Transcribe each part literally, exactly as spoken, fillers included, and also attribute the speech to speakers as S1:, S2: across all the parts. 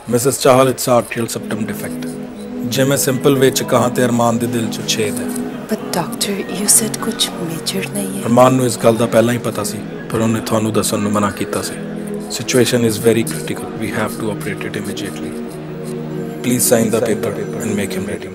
S1: Mrs Chahal, it's atrial septum defect. जे मैं simple वे च कहां ते अरमान दे दिल च छेद है।
S2: But doctor, you said कुछ मेजर नहीं है।
S1: अरमान नूं इस गल दा पहला ही पता सी, पर उन्हें थानू दसन नूं मना कीता सी। Situation is very critical. We have to operate it immediately. Please sign the paper and make him ready.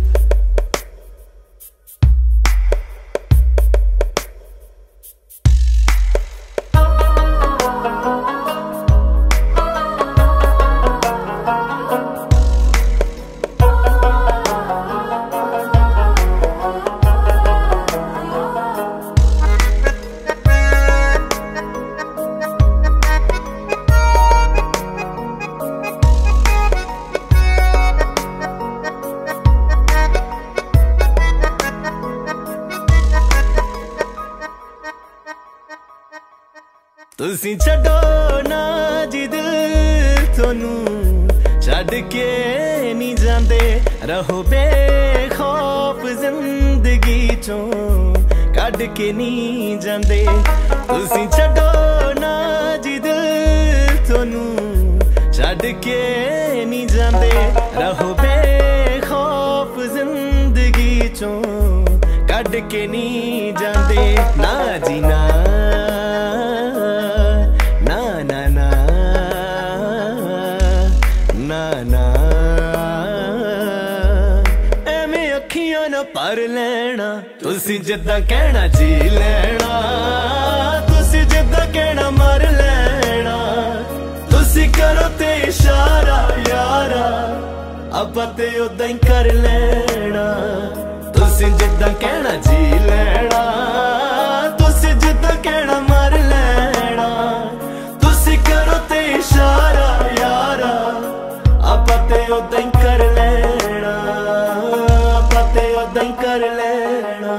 S3: तुसी छड्डो ना जी दिल थोनू छड्ड के नहीं जांदे, रहो बेखौफ जिंदगी चों कड के नहीं जांदे। तुसी छड्डो ना जी दिल थोनू छड्ड के नहीं जांदे, रहो बेखौफ जिंदगी चों कड के नहीं जांदे। ना जी ना पर लेना तुसी जिद्दां कहना जी लेना, तुसी जिद्दां कहना मर लेना। तुसी करो ते इशारा यारा, अब्बा ते उदां ही कर लेना। तुसी जिद्दां कहना जी लेना, तुसी जिद्दां कहना मर लेना। तुसी करो ते इशारा यारा, अब्बा ते उदां ही कर लेना, अब्बा ते उदां ही कर लेना।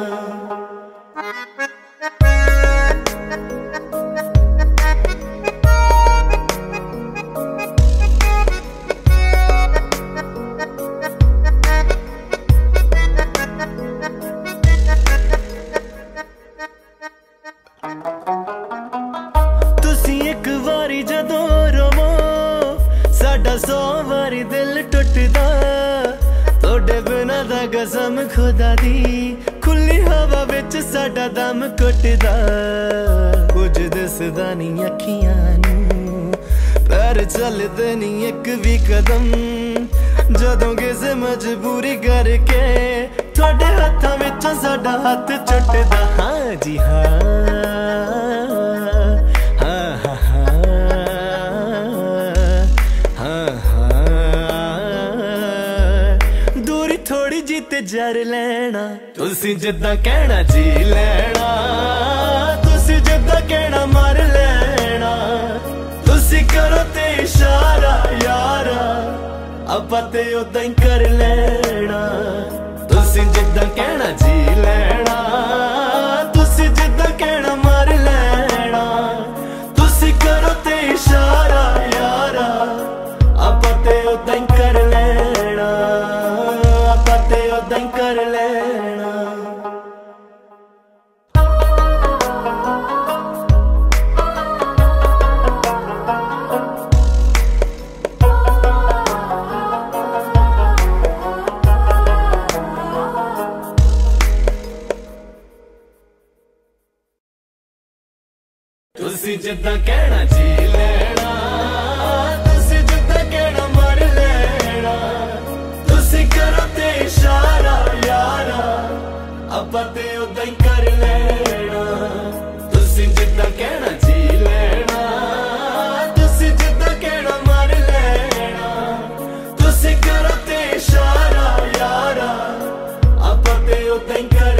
S3: तुसी एक वारी जदों रोवो साडा सौ वारी दिल टुटदा, तोड़े बिना दा कसम खुदा दी खुली हवा विच साडा दम घुटदा। कुछ दिसदा नहीं अखियां नूं, पैर चलदे नहीं एक भी कदम, जदों किसे मजबूरी करके थोड़े हत्थां विचों साडा हत्थ छुटदा। हाँ जी हाँ, थोड़ी जी ते जर लेना, तुसी जिद्दां कहना जी लेना। तुसी जिद्दां कहना मर लेना। तुसी करो ते इशारा यारा, अब्बा ते उदां ही कर लेना। तुसी जिद्दां कहना जी लेना, तुसी जिद्दां कहना मर लेना। तुसी करो ते इशारा यारा, अब्बा ते उदां ही कर लेना, ते उदां ही कर लेना। तुसी जिद्दां कहना जी लेना, तुसी जिद्दां कहना मर लेना। तुसी करो ते इशारा यारा, अब्बा ते उदां ही कर लेना। तुसी जिद्दां कहना जी लेना, तुसी जिद्दां कहना मर लेना। तुसी करो ते इशारा यारा, अब्बा ते उदां ही कर